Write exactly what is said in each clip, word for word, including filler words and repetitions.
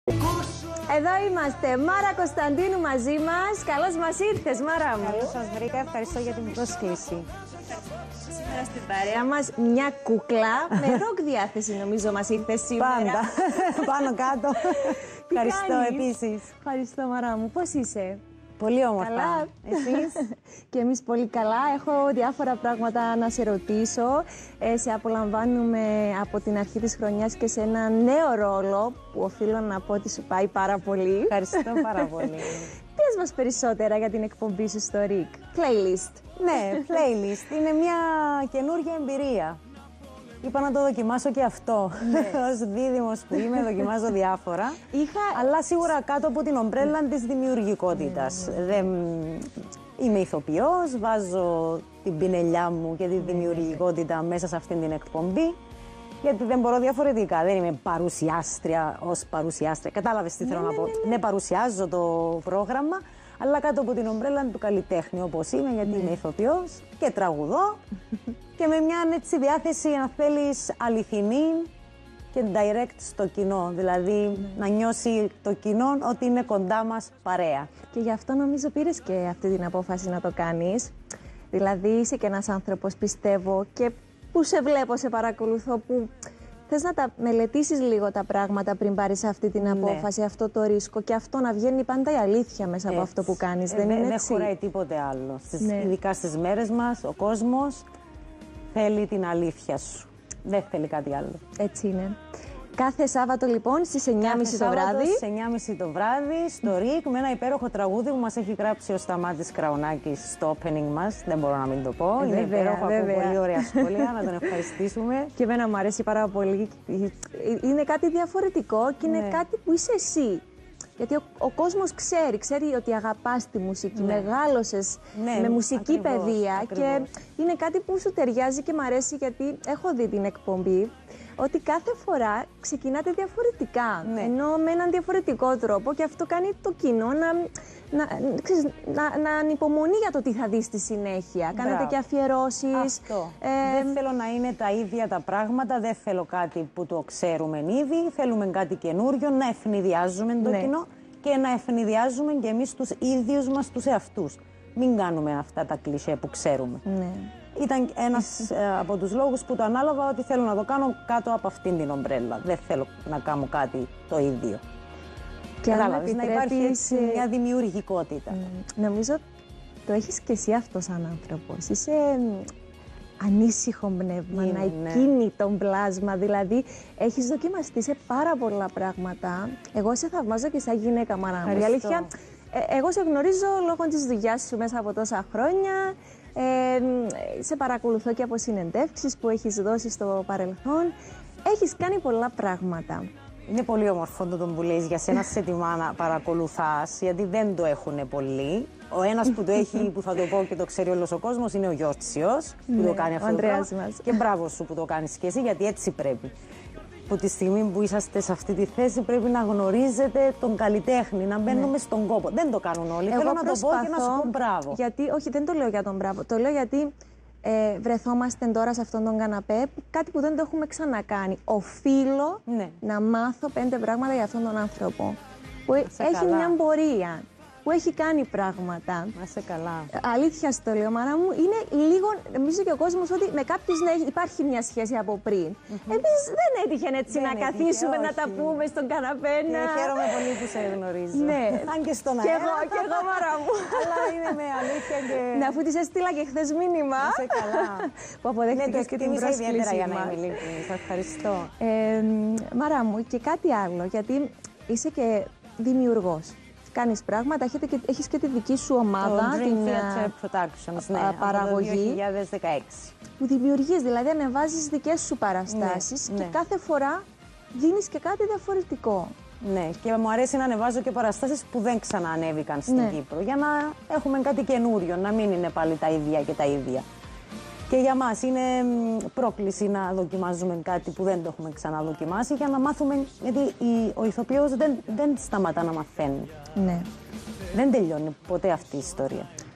Εδώ είμαστε, Μάρα Κωνσταντίνου μαζί μας. Καλώς μας ήρθες, Μάρα μου. Καλώς σας βρήκα, ευχαριστώ για την πρόσκληση. Σήμερα στην παρέα μας μια κούκλα με ροκ διάθεση, νομίζω μας ήρθε σήμερα. Πάντα, πάνω κάτω. Ευχαριστώ κάνεις? επίσης. Ευχαριστώ, Μάρα μου. Πώς είσαι? Πολύ όμορφα. Καλά. Εσείς? Και εμείς πολύ καλά. Έχω διάφορα πράγματα να σε ρωτήσω. Ε, σε απολαμβάνουμε από την αρχή της χρονιάς και σε ένα νέο ρόλο που οφείλω να πω ότι σου πάει πάρα πολύ. Ευχαριστώ πάρα πολύ. Πες μας περισσότερα για την εκπομπή σου στο ρικ. Playlist. Ναι, playlist. Είναι μια καινούργια εμπειρία. Είπα να το δοκιμάσω και αυτό. Ναι. Ως δίδυμος που είμαι, δοκιμάζω διάφορα. Είχα... Αλλά σίγουρα κάτω από την ομπρέλα της δημιουργικότητας. Ναι, ναι, ναι. Δεν... Είμαι ηθοποιός, βάζω την πινελιά μου και τη δημιουργικότητα μέσα σε αυτήν την εκπομπή. Γιατί δεν μπορώ διαφορετικά. Δεν είμαι παρουσιάστρια ως παρουσιάστρια. Κατάλαβες τι Ναι, θέλω ναι, να πω. ναι, ναι. Ναι, παρουσιάζω το πρόγραμμα, αλλά κάτω από την ομπρέλα του καλλιτέχνη όπως είμαι, γιατί Ναι. είμαι ηθοποιός και τραγουδώ. Και με μια έτσι διάθεση, αν θέλεις, αληθινή και direct στο κοινό. Δηλαδή Ναι. να νιώσει το κοινό ότι είναι κοντά μας παρέα. Και γι' αυτό νομίζω πήρες και αυτή την απόφαση να το κάνεις. Δηλαδή είσαι και ένας άνθρωπος, πιστεύω, και που σε βλέπω, σε παρακολουθώ, που θες να τα μελετήσεις λίγο τα πράγματα πριν πάρεις αυτή την απόφαση, Ναι. αυτό το ρίσκο, και αυτό να βγαίνει πάντα η αλήθεια μέσα από Έτσι. αυτό που κάνεις. Ε, δεν δε- είναι δεν έτσι? χωράει τίποτε άλλο. Στις, Ναι. Ειδικά στις μέρες μας, ο κόσμος θέλει την αλήθεια σου. Δεν θέλει κάτι άλλο. Έτσι είναι. Κάθε Σάββατο λοιπόν στις εννιά και μισή το Κάθε Σάββατο βράδυ. στις εννιά και μισή το βράδυ, στο ρικ, με ένα υπέροχο τραγούδι που μας έχει γράψει ο Σταμάτης Κραουνάκης στο opening μας. Δεν μπορώ να μην το πω. Ε, Είναι βέβαια, υπέροχο, από βέβαια. πολύ ωραία σχόλια. Να τον ευχαριστήσουμε. Και εμένα μου αρέσει πάρα πολύ. Είναι κάτι διαφορετικό και είναι Ναι. κάτι που είσαι εσύ. Γιατί ο, ο κόσμος ξέρει, ξέρει ότι αγαπάς τη μουσική, Ναι. μεγάλωσες Ναι, με μουσική ακριβώς, παιδεία ακριβώς. και είναι κάτι που σου ταιριάζει και μου αρέσει, γιατί έχω δει την εκπομπή ότι κάθε φορά ξεκινάτε διαφορετικά, Ναι. ενώ με έναν διαφορετικό τρόπο, και αυτό κάνει το κοινό να, να, ξέρεις, να, να ανυπομονεί για το τι θα δει στη συνέχεια. Κάνετε Μπράβο. και αφιερώσεις. Αυτό. ε, Δεν θέλω να είναι τα ίδια τα πράγματα, δεν θέλω κάτι που το ξέρουμε ήδη. Θέλουμε κάτι καινούριο, να ευνηδιάζουμε το Ναι. κοινό και να ευνηδιάζουμε και εμείς τους ίδιους μας τους εαυτούς. Μην κάνουμε αυτά τα κλισέ που ξέρουμε. ναι. Ήταν ένας ε, από τους λόγους που το ανάλαβα, ότι θέλω να το κάνω κάτω από αυτήν την ομπρέλα. Δεν θέλω να κάνω κάτι το ίδιο. Και αν Κατάλαβες, να υπάρχει επιτρέπεις, έτσι μια δημιουργικότητα. Μ, Νομίζω το έχεις και εσύ αυτό σαν άνθρωπος. Είσαι μ, ανήσυχο πνεύμα, Είναι, ένα ναι. ακίνητο πλάσμα. Δηλαδή, έχεις δοκιμαστεί σε πάρα πολλά πράγματα. Εγώ σε θαυμάζω και σαν γυναίκα, Μάρα μου. Η Ευχαριστώ. αλήθεια, ε, εγώ σε γνωρίζω λόγω της δουλειάς σου μέσα από τόσα χρόνια. Ε, μ, σε παρακολουθώ και από συνεντεύξεις που έχεις δώσει στο παρελθόν. Έχεις κάνει πολλά πράγματα. Είναι πολύ όμορφο το που λες για σένα, σε τιμά να παρακολουθάς, γιατί δεν το έχουν πολλοί. Ο ένας που το έχει, που θα το πω και το ξέρει όλος ο κόσμος, είναι ο Γιώργος, που Ναι, το κάνει ο αυτό το Ανδρέας πράγμα. μας. Και μπράβο σου που το κάνεις και εσύ, γιατί έτσι πρέπει. Από τη στιγμή που είσαστε σε αυτή τη θέση, πρέπει να γνωρίζετε τον καλλιτέχνη, να μπαίνουμε στον κόπο. Δεν το κάνουν όλοι. Θέλω να το πω και να σου πω μπράβο. Γιατί, όχι, δεν το λέω για τον μπράβο. Το λέω γιατί ε, βρεθόμαστε τώρα σε αυτόν τον καναπέ, κάτι που δεν το έχουμε ξανακάνει. Οφείλω Ναι. να μάθω πέντε πράγματα για αυτόν τον άνθρωπο. Που σε έχει καλά. μια πορεία, που έχει κάνει πράγματα. Να είσαι καλά. Αλήθεια στο λέω, Μάρα μου, είναι λίγο, νομίζω και ο κόσμος, ότι με κάποιους ναι, υπάρχει μια σχέση από πριν. Εμείς δεν έτυχε έτσι Δεν να έτυχε, καθίσουμε να τα όχι. πούμε στον καναπέ. Και να- χαίρομαι πολύ που σε γνωρίζω. Ναι. Αν και στον Κι αέρα. εγώ, κι εγώ, Μάρα μου. Αλλά είναι με αλήθεια και... Ναι, αφού της έστειλα και χθες μήνυμα. Να είσαι καλά. Που Ναι, το αποδέχτηκες και την εκτίμησα ιδιαίτερα πρόσκληση για να μας. είμαι ειλικρινής. Σας ευχαριστώ. Ε, Μάρα μου, και κάτι άλλο, γιατί είσαι και δημιουργός. Κάνεις πράγματα, έχετε και- έχεις και τη δική σου ομάδα, Το Dream την, Theatre α, Productions, ναι, α, από το παραγωγή. δύο χιλιάδες δεκαέξι. που δημιουργείς, δηλαδή ανεβάζεις δικές σου παραστάσεις Ναι, και ναι. κάθε φορά δίνεις και κάτι διαφορετικό. Ναι, και μου αρέσει να ανεβάζω και παραστάσεις που δεν ξαναανέβηκαν στην Ναι. Κύπρο, για να έχουμε κάτι καινούριο, να μην είναι πάλι τα ίδια και τα ίδια. Και για μας είναι μ, πρόκληση να δοκιμάζουμε κάτι που δεν το έχουμε ξαναδοκιμάσει, για να μάθουμε, γιατί η- ο ηθοποιός δεν, δεν σταματά να μαθαίνει. Ναι. Δεν τελειώνει ποτέ αυτή η ιστορία.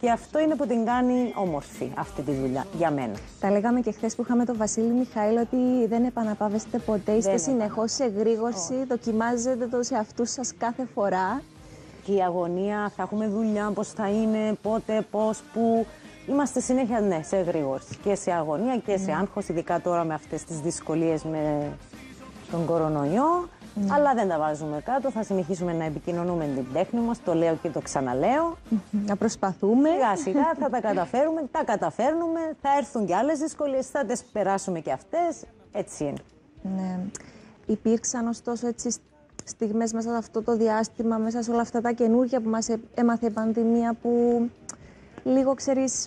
Και αυτό είναι που την κάνει όμορφη αυτή τη δουλειά για μένα. Τα λέγαμε και χθες που είχαμε τον Βασίλη Μιχαήλ ότι δεν επαναπαύεστε ποτέ, είστε συνεχώς σε εγρήγορση, oh. δοκιμάζετε το σε αυτούς σας κάθε φορά. Και η αγωνία, θα έχουμε δουλειά, πώς θα είναι, πότε, πώς, πού. Είμαστε συνέχεια ναι, σε εγρήγορση και σε αγωνία και σε mm. άγχος, ειδικά τώρα με αυτές τις δυσκολίες με τον κορονοϊό. Mm. Αλλά δεν τα βάζουμε κάτω, θα συνεχίσουμε να επικοινωνούμε την τέχνη μας, το λέω και το ξαναλέω. Να προσπαθούμε. Σιγά σιγά θα τα καταφέρουμε, τα καταφέρνουμε, θα έρθουν και άλλες δυσκολίες, θα τις περάσουμε και αυτές, έτσι είναι. Ναι. Υπήρξαν ωστόσο έτσι στιγμές μέσα σε αυτό το διάστημα, μέσα σε όλα αυτά τα καινούργια που μας έμαθε η πανδημία που λίγο ξέρεις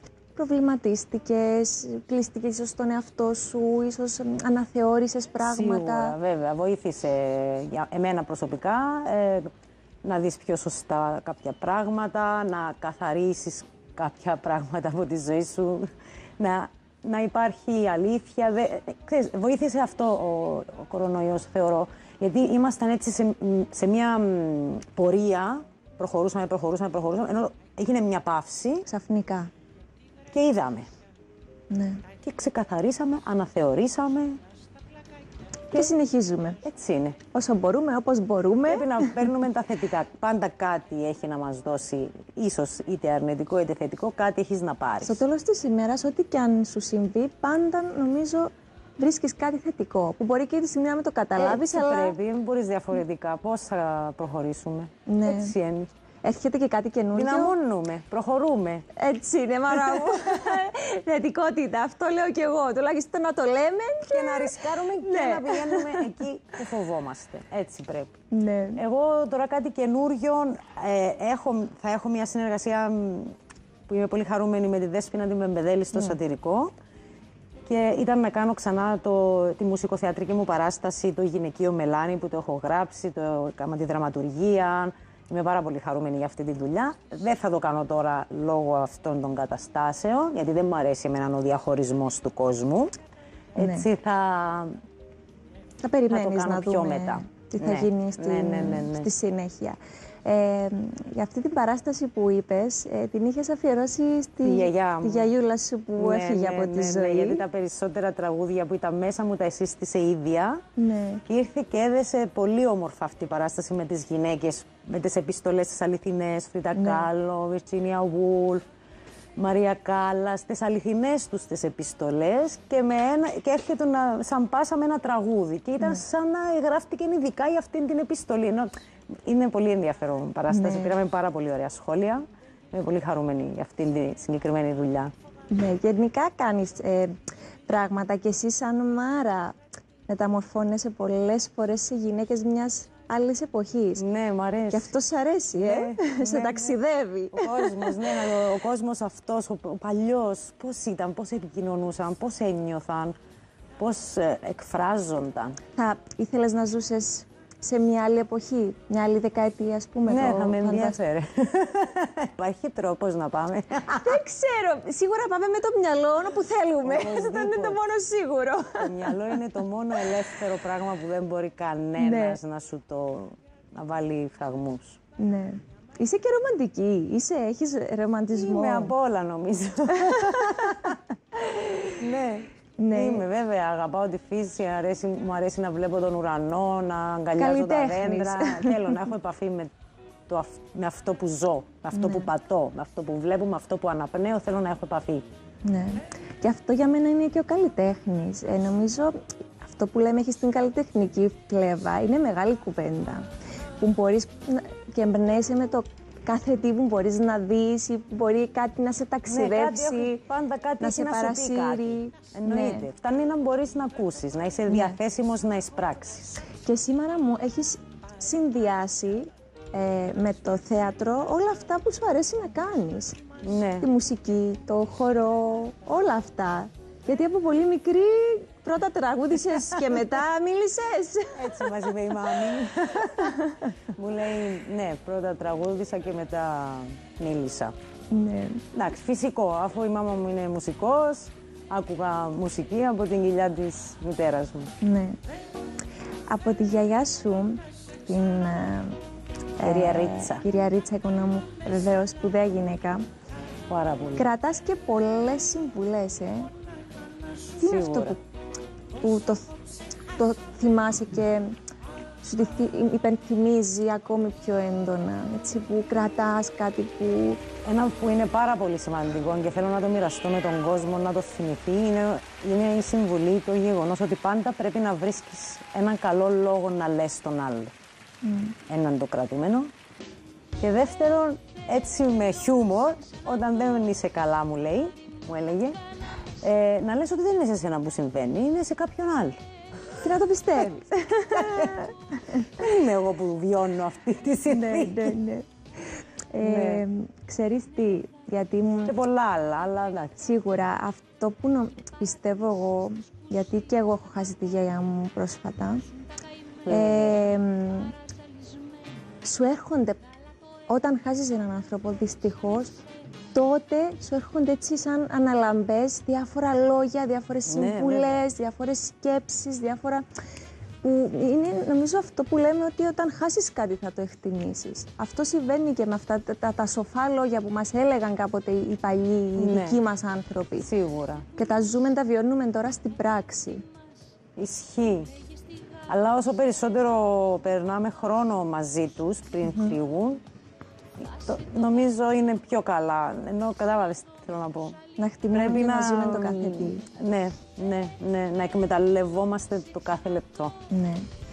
προβληματίστηκες, κλείστηκες ίσως στον εαυτό σου, ίσως αναθεώρησες πράγματα. Σίγουρα, βέβαια. Βοήθησε για εμένα προσωπικά ε, να δεις πιο σωστά κάποια πράγματα, να καθαρίσεις κάποια πράγματα από τη ζωή σου, να, να υπάρχει αλήθεια. Δε, ξέρεις, βοήθησε αυτό ο, ο κορονοϊός, θεωρώ, γιατί ήμασταν έτσι σε, σε μια πορεία, προχωρούσαμε, προχωρούσαμε, προχωρούσαμε, ενώ έγινε μια παύση. Ξαφνικά. Και είδαμε. Ναι. Και ξεκαθαρίσαμε, αναθεωρήσαμε. Και, και συνεχίζουμε. Έτσι είναι. Όσο μπορούμε, όπως μπορούμε. Πρέπει να παίρνουμε τα θετικά. Πάντα κάτι έχει να μας δώσει, ίσως είτε αρνητικό είτε θετικό, κάτι έχεις να πάρεις. Στο τέλος της ημέρας, ό,τι και αν σου συμβεί, πάντα νομίζω βρίσκεις κάτι θετικό. Που μπορεί και τη στιγμή να μην το καταλάβεις, αλλά. Πρέπει, δεν μπορείς διαφορετικά. Πώς θα προχωρήσουμε. Ναι. Έτσι είναι. Έρχεται και κάτι καινούργιο. Δυναμώνουμε, προχωρούμε. Έτσι είναι, μάνα μου. Θετικότητα, αυτό λέω κι εγώ. Τουλάχιστον να το λέμε. Και, και να ρισκάρουμε και ναι. να πηγαίνουμε εκεί που φοβόμαστε. Έτσι πρέπει. Ναι. Εγώ τώρα κάτι καινούριο, ε, έχω, θα έχω μια συνεργασία που είμαι πολύ χαρούμενη με τη Δέσποινα την Μπεμπεδέλη στο ναι. Σατυρικό. Και ήταν να κάνω ξανά το, τη μουσικοθεατρική μου παράσταση, το γυναικείο Μελάνι που το έχω γράψει, το έκανα τη δραματουργία. Είμαι πάρα πολύ χαρούμενη για αυτή τη δουλειά. Δεν θα το κάνω τώρα λόγω αυτών των καταστάσεων, γιατί δεν μου αρέσει εμένα ο διαχωρισμός του κόσμου. Ναι. Έτσι θα... Θα περιμένεις θα να πιο δούμε μετά. τι θα ναι. γίνει στη, ναι, ναι, ναι, ναι. στη συνέχεια. Ε, για αυτή την παράσταση που είπες, ε, την είχες αφιερώσει στη τη γιαγιά τη γιαγιούλα σου που ναι, έφυγε ναι, από τη ναι, ζωή. Ναι, γιατί τα περισσότερα τραγούδια που ήταν μέσα μου τα εσύστησε η ίδια. Ναι. Και ήρθε και έδεσε πολύ όμορφα αυτή η παράσταση με τις γυναίκες, με τις επιστολές τις αληθινές, Φρίτα ναι. Κάλλο, Βιρτζίνια Βούλφ, Μαρία Κάλλας, τις αληθινές τους τις επιστολές και, με ένα, και έρχεται να, σαν πάσα με ένα τραγούδι. Και ήταν ναι. σαν να γράφτηκε ειδικά για αυτήν την επιστολή. Ενώ είναι πολύ ενδιαφέρον παράσταση. Ναι. Πήραμε πάρα πολύ ωραία σχόλια. Είμαι πολύ χαρούμενη για αυτήν τη συγκεκριμένη δουλειά. Ναι, γενικά κάνεις ε, πράγματα και εσύ σαν Μάρα μεταμορφώνεσαι πολλές φορές σε γυναίκες μιας άλλης εποχής. Ναι, μου αρέσει. Και αυτό σ' αρέσει, ναι, ε, σε ναι, ταξιδεύει. Ναι. Ο κόσμος, ναι, ο, ο κόσμος αυτός, ο, ο παλιός, πώς ήταν, πώς επικοινωνούσαν, πώς ένιωθαν, πώς ε, εκφράζονταν. Θα ήθελες να ζούσες σε μια άλλη εποχή, μια άλλη δεκαετία, ας πούμε. Ναι, το θα με ενδιαφέρει. Υπάρχει τρόπος να πάμε. Δεν ξέρω. Σίγουρα πάμε με το μυαλό όπου θέλουμε. Αυτό είναι το μόνο σίγουρο. Το μυαλό είναι το μόνο ελεύθερο πράγμα που δεν μπορεί κανένας ναι. να σου το να βάλει φραγμούς. Ναι. Είσαι και ρομαντική. Είσαι, έχεις ρομαντισμό. Είμαι απ' όλα, νομίζω. Ναι. Ναι. Είμαι βέβαια, αγαπάω τη φύση, αρέσει, μου αρέσει να βλέπω τον ουρανό, να αγκαλιάζω τα δέντρα. Θέλω να έχω επαφή με, το, με αυτό που ζω, με αυτό ναι. που πατώ, με αυτό που βλέπω, με αυτό που αναπνέω, θέλω να έχω επαφή. Ναι. Και αυτό για μένα είναι και ο καλλιτέχνης. Ε, νομίζω αυτό που λέμε έχει στην καλλιτεχνική πλευρά είναι μεγάλη κουβέντα. Που μπορείς και εμπνέεσαι με το κάθε τι που μπορείς να δεις ή μπορεί κάτι να σε ταξιδέψει, ναι, κάτι, πάντα κάτι να σε να παρασύρει. Κάτι. Εννοείται. Ναι. Φτάνει να μπορείς να ακούσεις, να είσαι ναι. διαθέσιμος να εισπράξεις. Και σήμερα μου έχεις συνδυάσει ε, με το θέατρο όλα αυτά που σου αρέσει να κάνεις. Ναι. Τη μουσική, το χορό, όλα αυτά. Γιατί από πολύ μικρή πρώτα τραγούδησες και μετά μίλησες. Έτσι μας είπε η μάμη. Μου λέει, ναι, πρώτα τραγούδισα και μετά μίλησα. Ναι. Εντάξει, φυσικό, αφού η μάμα μου είναι μουσικός, άκουγα μουσική από την κοιλιά της μητέρας μου. Ναι. Από τη γιαγιά σου, την κυρία ε, Ρίτσα. Κυρία Ρίτσα, εικόνα μου, βεβαίως, σπουδαία γυναίκα. Πάρα πολύ. Κρατάς και πολλές συμβουλές, ε. Τι είναι αυτό που, που το, το θυμάσαι και σου τη υπενθυμίζει ακόμη πιο έντονα, έτσι, που κρατάς κάτι που... Ένα που είναι πάρα πολύ σημαντικό και θέλω να το μοιραστώ με τον κόσμο, να το θυμηθεί, είναι, είναι η συμβουλή, το γεγονός ότι πάντα πρέπει να βρίσκεις έναν καλό λόγο να λες τον άλλο. Mm. Έναν το κρατούμενο. Και δεύτερον, έτσι με χιούμορ, όταν δεν είσαι καλά, μου λέει, μου έλεγε, ε, να λες ότι δεν είναι σε εσένα που συμβαίνει, είναι σε κάποιον άλλο. Και να το πιστεύεις. Δεν είμαι εγώ που βιώνω αυτή τη συνθήκη. Ναι, ναι, ναι. Ε, ναι. Ξέρεις τι, γιατί μου... Και πολλά άλλα, αλλά εντάξει. Σίγουρα, αυτό που νο... πιστεύω εγώ, γιατί και εγώ έχω χάσει τη γιαγιά μου πρόσφατα, mm. ε, σου έρχονται, όταν χάσεις έναν άνθρωπο, δυστυχώς, τότε σου έρχονται έτσι σαν αναλαμπές διάφορα λόγια, διάφορες συμβουλές, ναι, διάφορες σκέψεις, διάφορα... Που είναι νομίζω αυτό που λέμε ότι όταν χάσεις κάτι θα το εκτιμήσεις. Αυτό συμβαίνει και με αυτά τα, τα, τα σοφά λόγια που μας έλεγαν κάποτε οι παλιοί, οι ναι. δικοί μας άνθρωποι. Σίγουρα. Και τα ζούμε, τα βιώνουμε τώρα στην πράξη. Ισχύει. Αλλά όσο περισσότερο περνάμε χρόνο μαζί τους πριν mm-hmm. φύγουν, το, νομίζω είναι πιο καλά. Ενώ κατάλαβες τι θέλω να πω. Να χτιμούμε και να ζούμε το κάθε τι. Ναι, ναι, ναι, να εκμεταλλευόμαστε το κάθε λεπτό. Ναι.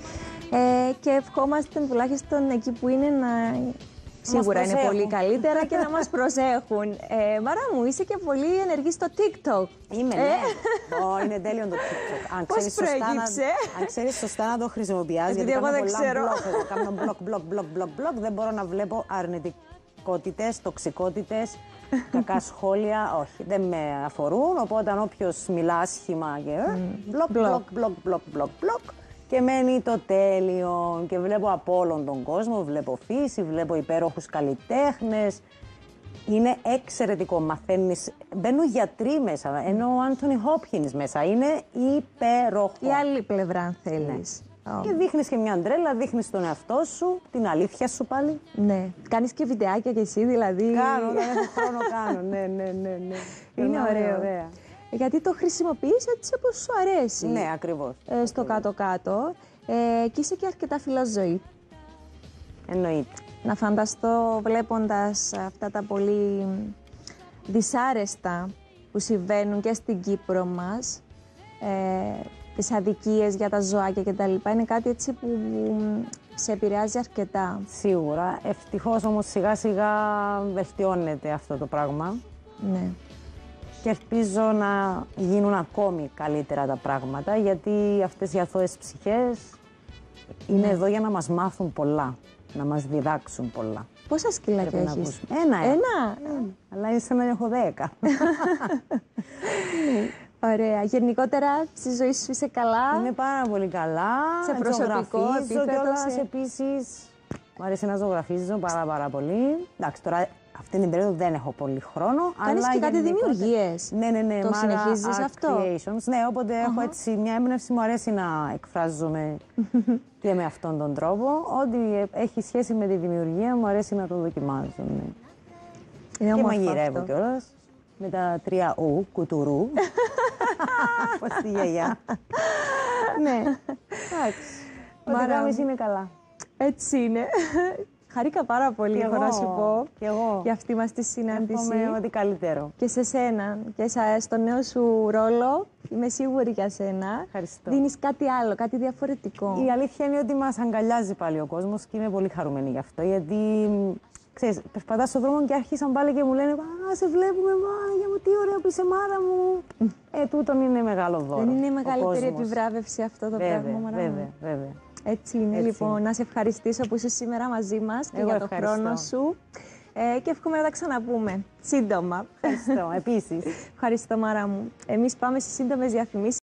Ε, και ευχόμαστε τουλάχιστον εκεί που είναι να... Σίγουρα είναι πολύ καλύτερα και να μας προσέχουν. Ε, Μάρα μου, είσαι και πολύ ενεργή στο TikTok. Είμαι, ναι. Oh, είναι τέλειο το TikTok. Αν πώς προέγυψε. Αν ξέρεις σωστά να το χρησιμοποιάς, γιατί εγώ δεν ξέρω. Κάνω μπλοκ, μπλοκ, μπλοκ, μπλοκ, μπλοκ, δεν μπορώ να βλέπω αρνητικότητες, τοξικότητες, κακά σχόλια, όχι, δεν με αφορούν, οπότε όποιος μιλά άσχημα και μπλοκ, μπλοκ, μπλοκ, μπλοκ, μπλοκ, μπλοκ και μένει το τέλειο και βλέπω από όλον τον κόσμο, βλέπω φύση, βλέπω υπέροχους καλλιτέχνες, είναι εξαιρετικό, μαθαίνεις, μπαίνουν γιατροί μέσα, ενώ ο Άντονι Χόπκινς μέσα, είναι υπέροχο. Η άλλη πλευρά αν θέλεις. Ναι. Oh. Και δείχνεις και μια ντρέλα, δείχνεις τον εαυτό σου, την αλήθεια σου πάλι. Ναι. Κάνεις και βιντεάκια κι εσύ δηλαδή. Κάνω, όταν έχω χρόνο κάνω, ναι, ναι, ναι, ναι. Είναι ωραίο. Ωραία. Γιατί το χρησιμοποιείς έτσι όπως σου αρέσει. Ναι, ακριβώς. Ε, στο κάτω-κάτω. Ε, και είσαι και αρκετά φιλοζωή. Εννοείται. Να φανταστώ βλέποντας αυτά τα πολύ δυσάρεστα που συμβαίνουν και στην Κύπρο μας, ε, τις αδικίες για τα ζωάκια κτλ. Είναι κάτι έτσι που σε επηρεάζει αρκετά. Σίγουρα. Ευτυχώς όμως σιγά σιγά βελτιώνεται αυτό το πράγμα. Ναι. Και ελπίζω να γίνουν ακόμη καλύτερα τα πράγματα, γιατί αυτές οι αθώες ψυχές είναι ναι. εδώ για να μας μάθουν πολλά, να μας διδάξουν πολλά. Πόσα σκυλάκια έχεις? Ένα. Ένα. Ένα. Αλλά είναι σαν να έχω δέκα. Ωραία. Γενικότερα στη ζωή σου είσαι καλά? Είμαι πάρα πολύ καλά. Σε προσωπικό επίπεδο. Σε... Επίσης, μου αρέσει να ζωγραφίζω πάρα πάρα πολύ. Εντάξει, τώρα αυτή την περίοδο δεν έχω πολύ χρόνο. Κάνεις αλλά και κάτι γενικότερα... δημιουργίες. Ναι, ναι, ναι. Το συνεχίζεις αυτό? Creations. Ναι, όποτε uh-huh. έχω έτσι μια έμπνευση, μου αρέσει να εκφράζομαι και με αυτόν τον τρόπο. Ό,τι έχει σχέση με τη δημιουργία μου αρέσει να το δοκιμάζω. Ναι. Είναι και μαγειρεύω κιόλας. Με τα τρία ου, κουτουρού. Πώς τη γιαγιά. Ναι. Εντάξει. Ό,τι κάνεις είναι καλά. Έτσι είναι. Χαρήκα πάρα πολύ, έχω να σου πω, και εγώ. για αυτή μας τη συνάντηση. Εύχομαι ό,τι καλύτερο. Και σε σένα και στο νέο σου ρόλο, είμαι σίγουρη για σένα. Ευχαριστώ. Δίνεις κάτι άλλο, κάτι διαφορετικό. Η αλήθεια είναι ότι μας αγκαλιάζει πάλι ο κόσμος και είμαι πολύ χαρούμενη γι' αυτό. Γιατί, ξέρεις, περπατάς στον δρόμο και άρχισαν πάλι και μου λένε «Α, σε βλέπουμε, Μάγια μου, τι ωραία που είσαι, Μάρα μου». Ε, τούτον είναι μεγάλο δώρο. Δεν είναι η μεγαλύτερη επιβράβευση αυτό το βέβαια, πράγμα, Μάρα μου? Βέβαια, βέβαια. Έτσι είναι. Έτσι. Λοιπόν, να σε ευχαριστήσω που είσαι σήμερα μαζί μας και εγώ για τον ευχαριστώ. χρόνο σου. Ε, και εύχομαι να τα ξαναπούμε σύντομα. Ευχαριστώ, επίσης. Ευχαριστώ, Μάρα μου. Εμείς πάμε στις σύντομες διαφημίσεις.